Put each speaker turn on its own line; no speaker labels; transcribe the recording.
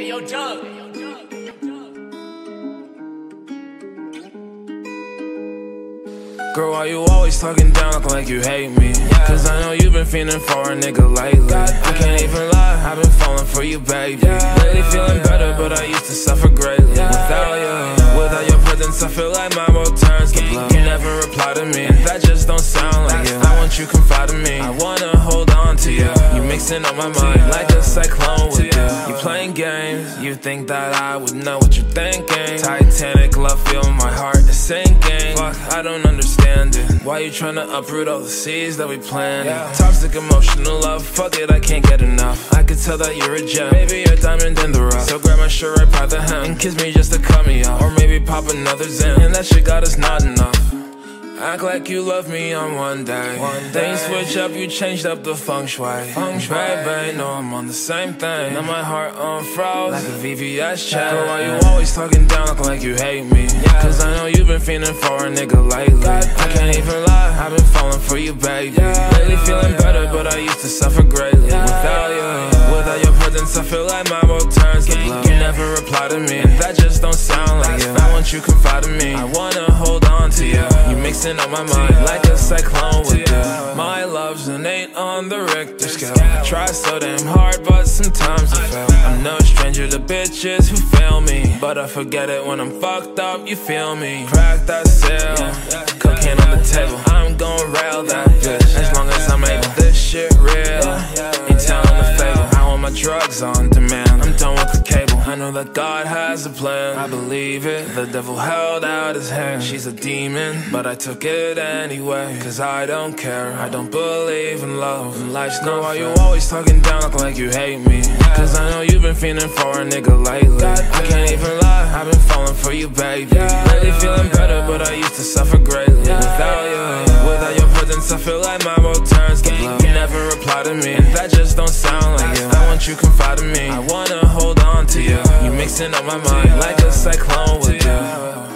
yo, Jug.
Girl, why you always talking down like you hate me? Cause I know you've been feeling for a nigga lately. I can't even lie, I've been falling for you, baby. Lately feeling better, but I used to suffer greatly. Without your presence, I feel like my world turns to blue. You never reply to me, that just don't sound like you. I want you confide in me, I wanna hold on to you. You mixing up my mind like a cyclone with you. You playing games, you think that I would know what you're thinking. Titanic love, feel my heart is sinking. Fuck, I don't understand it. Why you tryna uproot all the seeds that we planted? Toxic emotional love, fuck it, I can't get enough. I could tell that you're a gem, maybe a diamond in the rough. So grab my shirt right by the hem and kiss me just to cut me off. Or maybe pop another Zen, and that shit got us not enough. Act like you love me on one day. Then you switch up, you changed up the feng shui. Baby, know I'm on the same thing. Now my heart unfroze like a VVS check. Girl, why you always talking down like you hate me? Cause I know you've been feeling for a nigga lately. I can't even lie, I've been falling for you, baby. Lately feeling better, but I used to suffer greatly. Without your presence, I feel like my world turns to blue. You never reply to me, that just don't sound like you. I want you confide in me, I wanna hold on to you. You mixing up my mind like a cyclone with you. My love's an 8 on the Richter scale. I try so damn hard, but sometimes I fail. I'm no stranger to bitches who fail me, but I forget it when I'm fucked up, you feel me. Crack that seal, cocaine on the table, I'm gon' rail that bitch. As long as I'm able, this shit real. Ain't telling the fable, I want my drugs on demand. I'm done with the cable, I know that God has a plan. I believe it, the devil held out his hand. She's a demon, but I took it anyway. Cause I don't care, I don't believe in love, and life's not fair. Why you always talking down like you hate me? Cause I know you've been feeling for a nigga lately. I can't even lie, I've been falling for you, baby. Lately feeling better, but I used to suffer greatly. Without your presence, I feel like my world turns to blue. You never reply to me, that just don't sound like you. I want you confide in me, I wanna hold on to you. You mixing up my mind like a cyclone with you.